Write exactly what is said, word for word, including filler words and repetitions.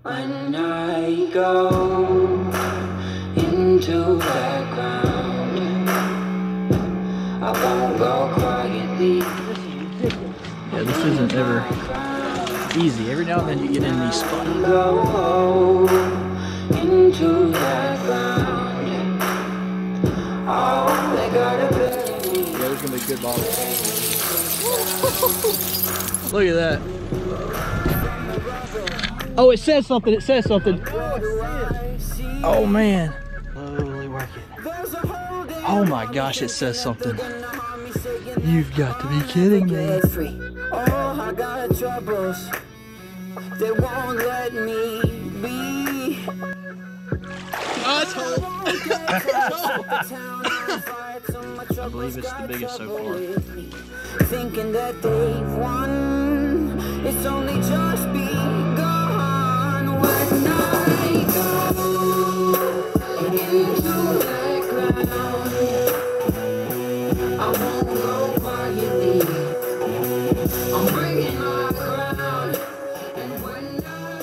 When I go into that ground, I won't go quietly. Yeah, this isn't ever easy. Every now and then you get in these spots. Go into that ground. Oh, they gotta bury me. Yeah, there's gonna be good bottles. Look at that. Oh, it says something. It says something. Oh man. Slowly work it. Oh my gosh, it says something. You've got to be kidding me. Oh, I got troubles. They won't let me be. Asshole. I believe it's the biggest so far. Thinking that they've won. It's only just begun. When I go into that ground, I won't go quietly. I'm bringing my crown. And when I